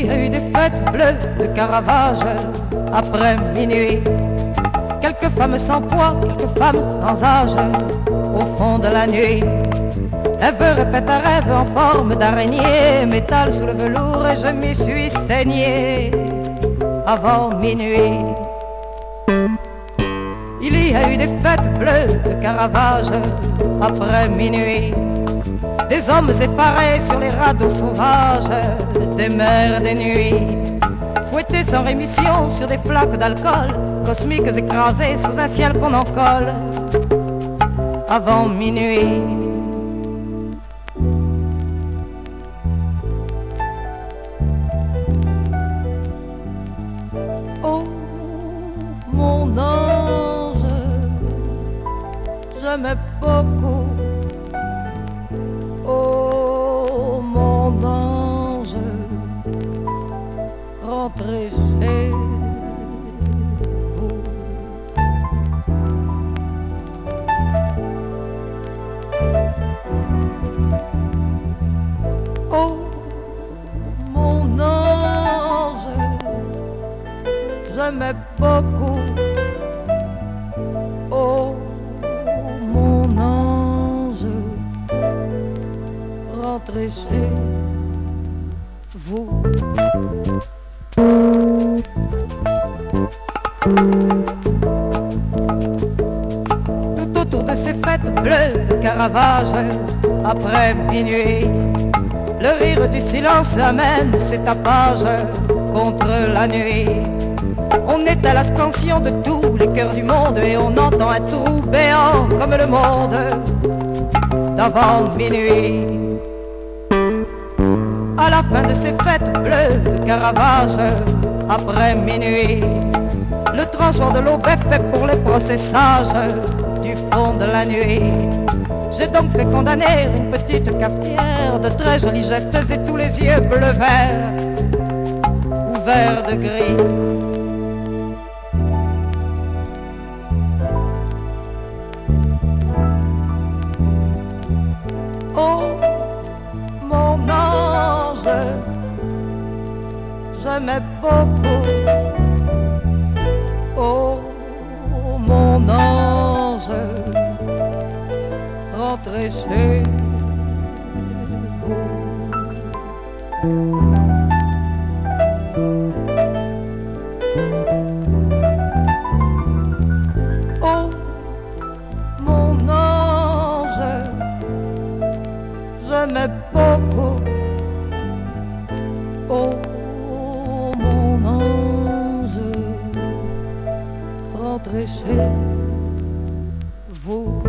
y a eu des fêtes bleues de Caravage après minuit. Quelques femmes sans poids, quelques femmes sans âge au fond de la nuit. Eve répète un rêve en forme d'araignée, métal sous le velours et je m'y suis saigné avant minuit. Il y a eu des fêtes bleues de Caravage après minuit. Des hommes effarés sur les radeaux sauvages des mers des nuits, fouettés sans rémission sur des flaques d'alcool, cosmiques écrasés sous un ciel qu'on en colle avant minuit. Oh mon ange, j'aimais beaucoup. Oh mon ange, rentrez chez vous. Oh mon ange, j'aimais beaucoup. Oh mon ange, rentrez chez vous. Tout autour de ces fêtes bleues de Caravage après minuit, le rire du silence amène ses tapages contre la nuit. On est à la scansion de tous les cœurs du monde et on entend un trou béant comme le monde d'avant minuit. À la fin de ces fêtes bleues de Caravage après minuit, le tranchant de l'aube est fait pour les procès sages du fond de la nuit. J'ai donc fait condamner une petite cafetière de très jolis gestes et tous les yeux bleu-vert ou vert de gris. Oh mon ange, j'aimais beaucoup. Oh mon ange, rentrez chez vous. Oh mon ange, j'aimais beaucoup. Oh mon ange, rentrez chez vous.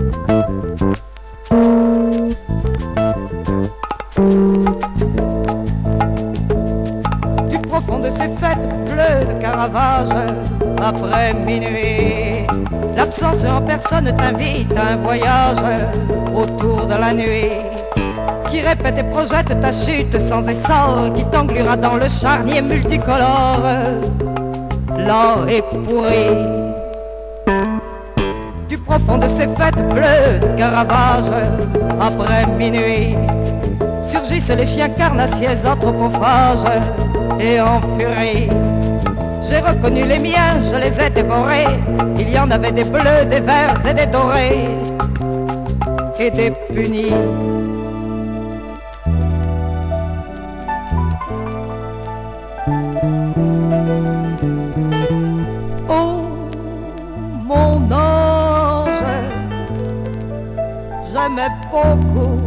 Du profond de ces fêtes bleues de Caravage après minuit, l'absence en personne t'invite à un voyage autour de la nuit, qui répète et projette ta chute sans essor, qui t'engluera dans le charnier multicolore, lent et pourri. Du profond de ces fêtes bleues de Caravage après minuit, surgissent les chiens carnassiers anthropophages et en furie. J'ai reconnu les miens, je les ai dévorés. Il y en avait des bleus, des verts et des dorés, et des punis. Oh mon ange, j'aimais beaucoup.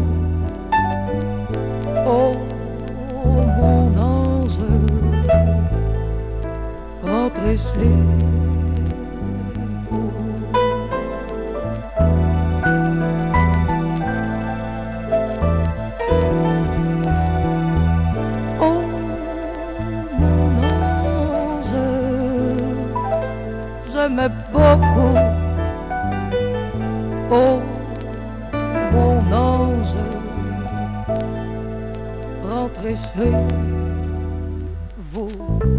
Oh mon ange, rentrez chez vous. Oh mon ange, j'aimais beaucoup. Oh mon ange, rentrez chez vous.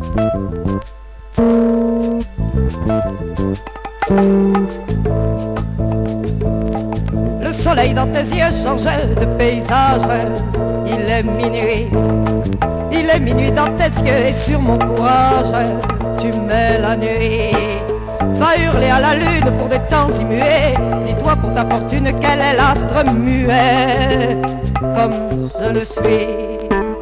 Le soleil dans tes yeux change de paysage. Il est minuit, il les minuit dans tes yeux et sur mon courage, tu mets la nuit. Va hurler à la lune pour des temps immués. Dis-toi pour ta fortune quel est l'astre muet, comme je le suis,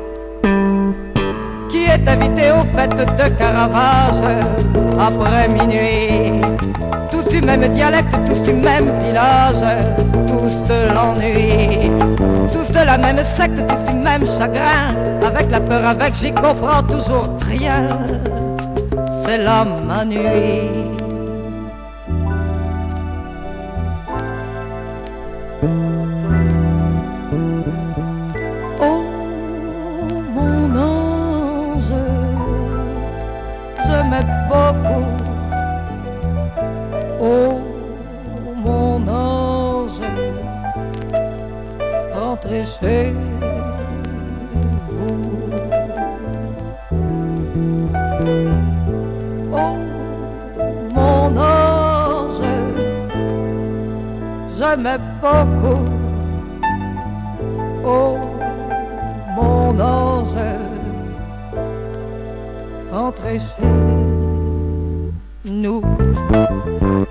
qui est invité aux fêtes de Caravage après minuit. Tous du même dialecte, tous du même village, tous de l'ennui, tous de la même secte, tous du même chagrin. Avec la peur, avec j'y comprends toujours rien. C'est là ma nuit. Oh mon ange, je m'aime beaucoup. Oh mon ange, rentrez chez vous. Oh mon ange, je m'aime beaucoup. Oh mon ange, rentrez chez nous.